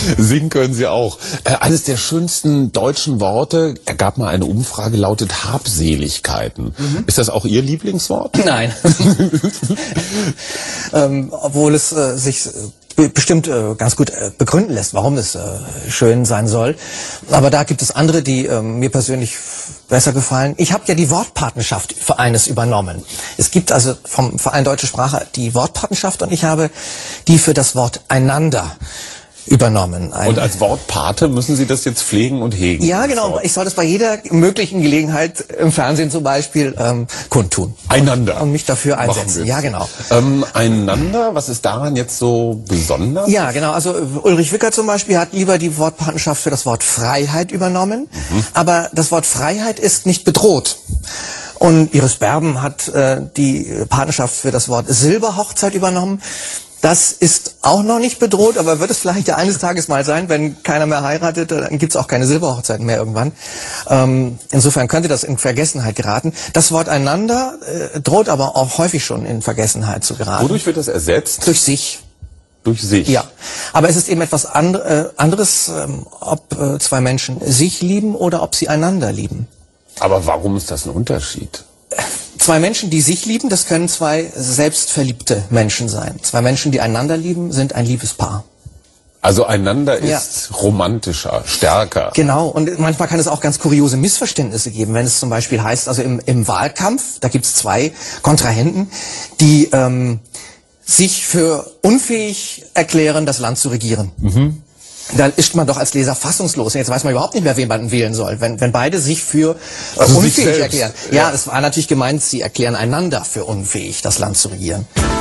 Singen können Sie auch. Eines der schönsten deutschen Worte, ergab mal eine Umfrage, lautet Habseligkeiten. Ist das auch Ihr Lieblingswort? Nein. Obwohl es sich bestimmt ganz gut begründen lässt, warum es schön sein soll. Aber da gibt es andere, die mir persönlich besser gefallen. Ich habe ja die Wortpatenschaft für eines übernommen. Es gibt also vom Verein Deutsche Sprache die Wortpatenschaft und ich habe die für das Wort einander übernommen. Und als Wortpate müssen Sie das jetzt pflegen und hegen? Ja, genau. Ich soll das bei jeder möglichen Gelegenheit im Fernsehen zum Beispiel kundtun. Einander. Und mich dafür einsetzen. Ja, genau. Einander, was ist daran jetzt so besonders? Ja, genau. Also Ulrich Wickert zum Beispiel hat lieber die Wortpatenschaft für das Wort Freiheit übernommen. Aber das Wort Freiheit ist nicht bedroht. Und Iris Berben hat die Patenschaft für das Wort Silberhochzeit übernommen. Das ist auch noch nicht bedroht, aber wird es vielleicht ja eines Tages mal sein, wenn keiner mehr heiratet, dann gibt es auch keine Silberhochzeiten mehr irgendwann. Insofern könnte das in Vergessenheit geraten. Das Wort einander droht aber auch häufig schon in Vergessenheit zu geraten. Wodurch wird das ersetzt? Durch sich. Durch sich? Ja, aber es ist eben etwas anderes, ob zwei Menschen sich lieben oder ob sie einander lieben. Aber warum ist das ein Unterschied? Zwei Menschen, die sich lieben, das können zwei selbstverliebte Menschen sein. Zwei Menschen, die einander lieben, sind ein Liebespaar. Also einander ist romantischer, stärker. Genau, und manchmal kann es auch ganz kuriose Missverständnisse geben, wenn es zum Beispiel heißt, also im Wahlkampf, da gibt es zwei Kontrahenten, die sich für unfähig erklären, das Land zu regieren. Dann ist man doch als Leser fassungslos. Jetzt weiß man überhaupt nicht mehr, wen man wählen soll, wenn beide sich für unfähig erklären. Ja, das war natürlich gemeint, sie erklären einander für unfähig, das Land zu regieren.